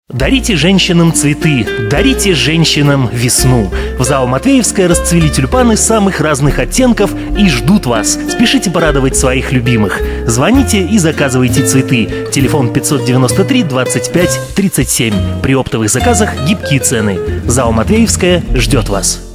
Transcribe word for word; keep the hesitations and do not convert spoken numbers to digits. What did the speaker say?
Дарите женщинам цветы, дарите женщинам весну. В ЗАО «Матвеевская» расцвели тюльпаны самых разных оттенков и ждут вас. Спешите порадовать своих любимых. Звоните и заказывайте цветы. Телефон пятьсот девяносто три двадцать пять тридцать семь. При оптовых заказах гибкие цены. ЗАО «Матвеевская» ждет вас.